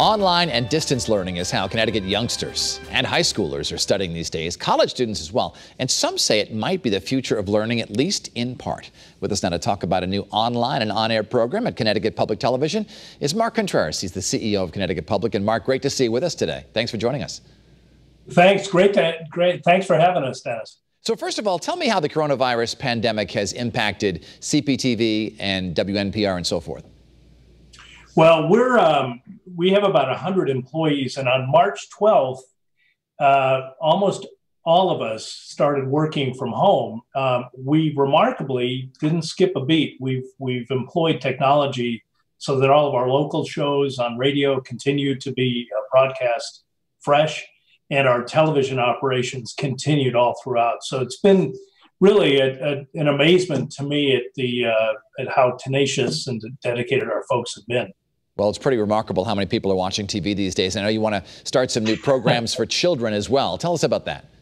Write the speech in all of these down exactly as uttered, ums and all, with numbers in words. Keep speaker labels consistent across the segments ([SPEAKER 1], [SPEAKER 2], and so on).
[SPEAKER 1] Online and distance learning is how Connecticut youngsters and high schoolers are studying these days, college students as well. And some say it might be the future of learning, at least in part. With us now to talk about a new online and on-air program at Connecticut Public Television is Mark Contreras. He's the C E O of Connecticut Public. And Mark, great to see you with us today. Thanks for joining us.
[SPEAKER 2] Thanks. Great. To, great. Thanks for having us, Dennis.
[SPEAKER 1] So first of all, tell me how the coronavirus pandemic has impacted C P T V and W N P R and so forth.
[SPEAKER 2] Well, we're um, we have about one hundred employees, and on March twelfth, uh, almost all of us started working from home. Um, we remarkably didn't skip a beat. We've we've employed technology so that all of our local shows on radio continue to be uh, broadcast fresh, and our television operations continued all throughout. So it's been really a, a, an amazement to me at the uh, at how tenacious and dedicated our folks have been.
[SPEAKER 1] Well, it's pretty remarkable how many people are watching T V these days. I know you want to start some new programs for children as well. Tell us about that.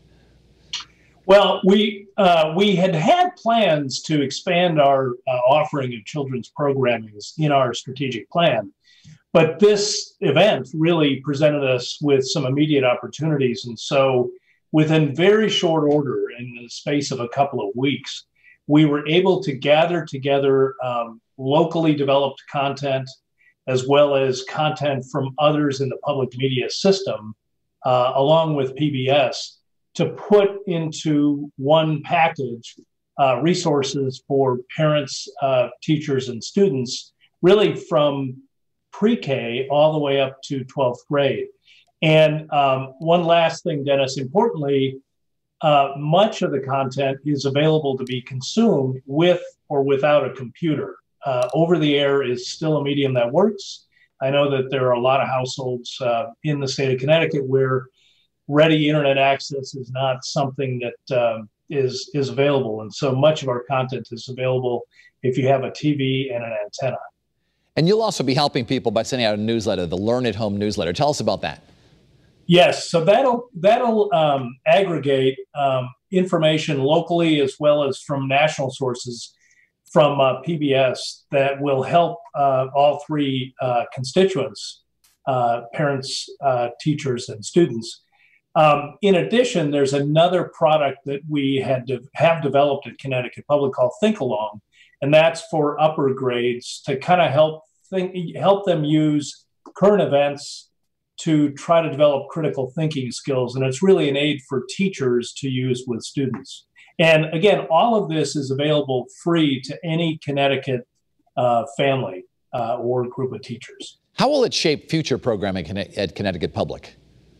[SPEAKER 2] Well, we uh, we had had plans to expand our uh, offering of children's programming in our strategic plan, but this event really presented us with some immediate opportunities. And so within very short order, in the space of a couple of weeks, we were able to gather together um, locally developed content, as well as content from others in the public media system, uh, along with P B S, to put into one package uh, resources for parents, uh, teachers, and students, really from pre-K all the way up to twelfth grade. And um, one last thing, Dennis, importantly, uh, much of the content is available to be consumed with or without a computer. Uh, over the air is still a medium that works. I know that there are a lot of households uh, in the state of Connecticut where ready internet access is not something that um, is, is available. And so much of our content is available if you have a T V and an antenna.
[SPEAKER 1] And you'll also be helping people by sending out a newsletter, the Learn at Home newsletter. Tell us about that.
[SPEAKER 2] Yes, so that'll, that'll um, aggregate um, information locally as well as from national sources from uh, P B S that will help uh, all three uh, constituents, uh, parents, uh, teachers, and students. Um, in addition, there's another product that we had to have developed at Connecticut Public called Think Along, and that's for upper grades to kind of help think, help them use current events to try to develop critical thinking skills. And it's really an aid for teachers to use with students. And again, all of this is available free to any Connecticut uh, family uh, or group of teachers.
[SPEAKER 1] How will it shape future programming at Connecticut Public?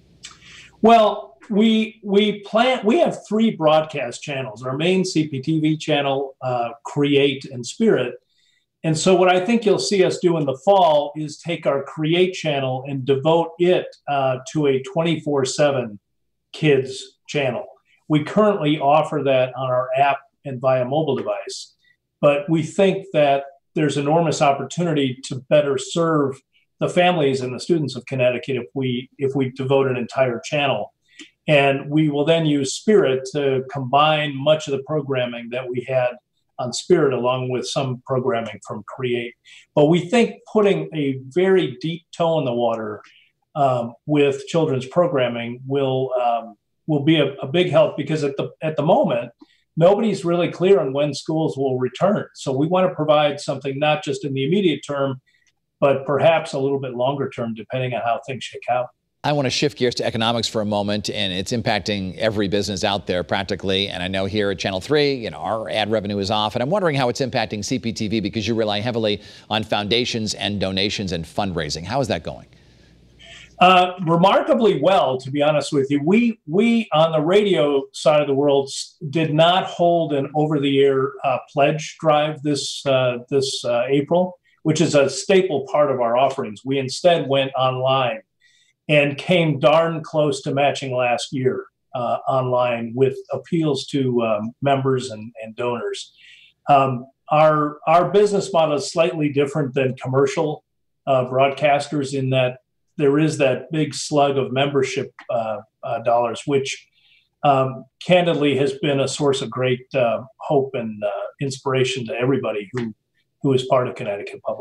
[SPEAKER 2] Well, we we plan. We have three broadcast channels: our main C P T V channel, uh, Create, and Spirit. And so, what I think you'll see us do in the fall is take our Create channel and devote it uh, to a twenty-four seven kids channel. We currently offer that on our app and via mobile device, but we think that there's enormous opportunity to better serve the families and the students of Connecticut if we if we devote an entire channel. And we will then use Spirit to combine much of the programming that we had on Spirit along with some programming from Create. But we think putting a very deep toe in the water um, with children's programming will um, will be a, a big help, because at the at the moment, nobody's really clear on when schools will return. So we want to provide something not just in the immediate term, but perhaps a little bit longer term, depending on how things shake out.
[SPEAKER 1] I want to shift gears to economics for a moment, and it's impacting every business out there practically. And I know here at Channel three, you know, our ad revenue is off, and I'm wondering how it's impacting C P T V, because you rely heavily on foundations and donations and fundraising. How is that going?
[SPEAKER 2] Uh, remarkably well, to be honest with you. We, we on the radio side of the world did not hold an over-the-air uh, pledge drive this, uh, this uh, April, which is a staple part of our offerings. We instead went online and came darn close to matching last year uh, online with appeals to um, members and, and donors. Um, our, our business model is slightly different than commercial uh, broadcasters in that there is that big slug of membership uh, uh, dollars, which um, candidly has been a source of great uh, hope and uh, inspiration to everybody who, who is part of Connecticut Public.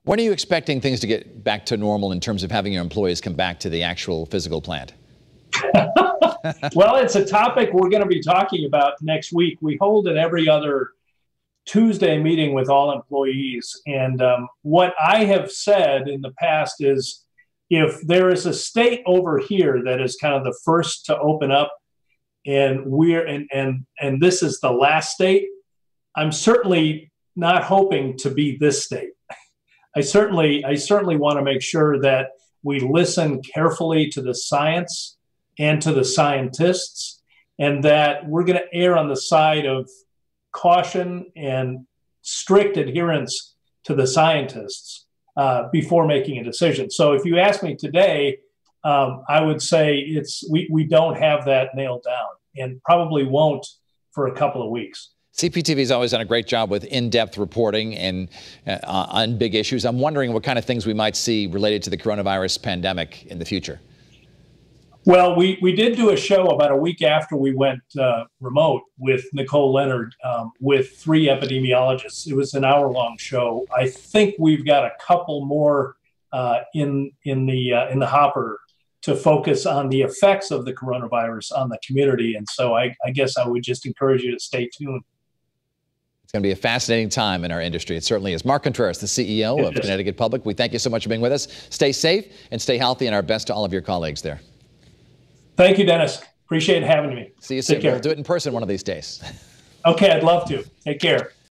[SPEAKER 1] When are you expecting things to get back to normal in terms of having your employees come back to the actual physical plant?
[SPEAKER 2] Well, it's a topic we're going to be talking about next week. We hold it every other Tuesday meeting with all employees. And um, what I have said in the past is, if there is a state over here that is kind of the first to open up, and we're and and and this is the last state, I'm certainly not hoping to be this state. I certainly I certainly want to make sure that we listen carefully to the science and to the scientists, and that we're going to err on the side of caution and strict adherence to the scientists uh, before making a decision. So if you ask me today, um, I would say it's we, we don't have that nailed down, and probably won't for a couple of weeks.
[SPEAKER 1] C P T V has always done a great job with in-depth reporting and uh, on big issues. I'm wondering what kind of things we might see related to the coronavirus pandemic in the future.
[SPEAKER 2] Well, we, we did do a show about a week after we went uh, remote with Nicole Leonard um, with three epidemiologists. It was an hour-long show. I think we've got a couple more uh, in in the uh, in the hopper to focus on the effects of the coronavirus on the community. And so I, I guess I would just encourage you to stay tuned.
[SPEAKER 1] It's going to be a fascinating time in our industry. It certainly is. Mark Contreras, the C E O of Connecticut Public, we thank you so much for being with us. Stay safe and stay healthy, and our best to all of your colleagues there.
[SPEAKER 2] Thank you, Dennis. Appreciate having me.
[SPEAKER 1] See you soon. We'll do it in person one of these days.
[SPEAKER 2] Okay, I'd love to. Take care.